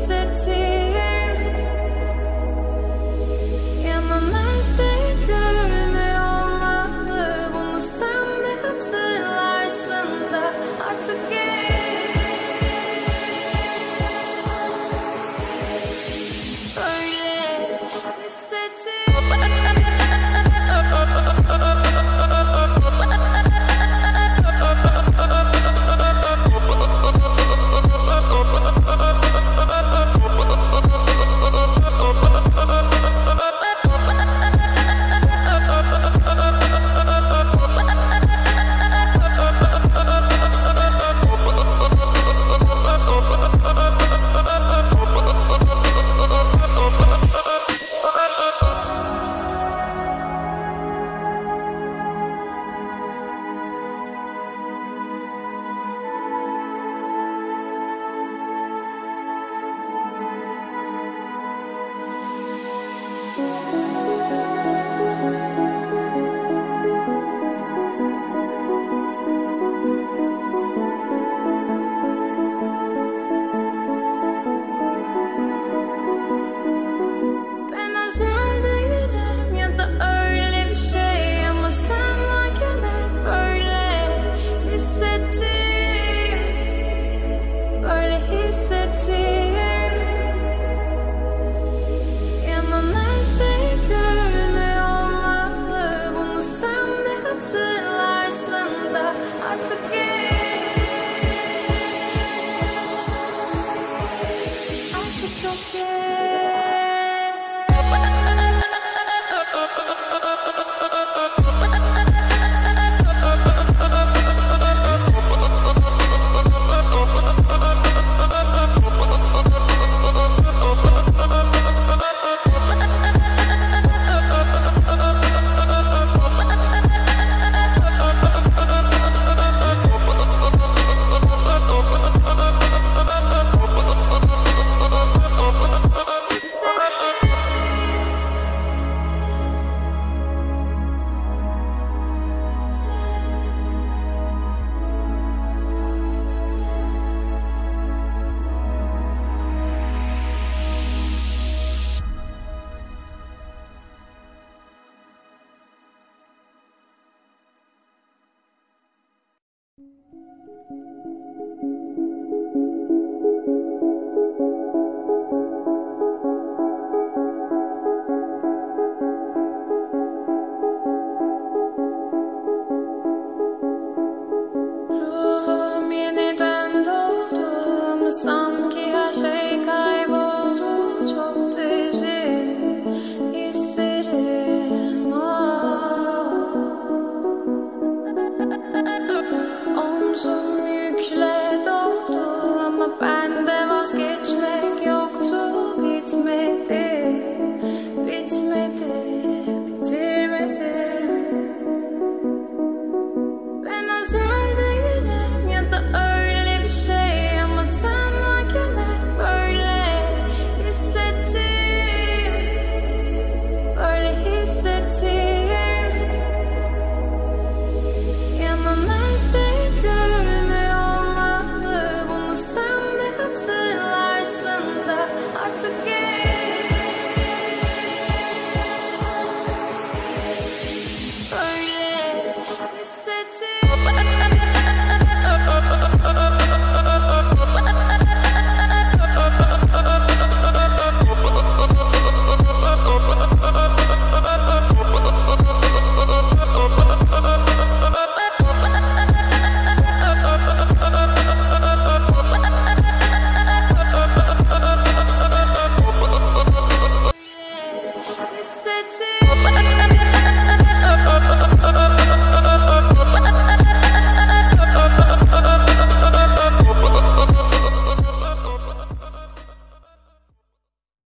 hissettiğim. Yanan her şey görünmüyor olmalı. Bunu sen de hatırlarsın da artık öyle hissettiğim. Yanan her şey görünmüyor olmalı. Bunu sen de hatırlarsın da artık çok geç. Ruhum yeniden doğdu ama sanki her şey kayboldu. Çok derin hislerim omzum yükle doldu ama bende vazgeçmek yoktu. Bitmedi, bitmedi, bitirmedim. Ben özel değilim ya da öyle bir şey ama sen varken hep böyle hissettim, böyle hissettim. Yanan her şey görünmüyor olmalı. Bunu sen de hatırlarsın da artık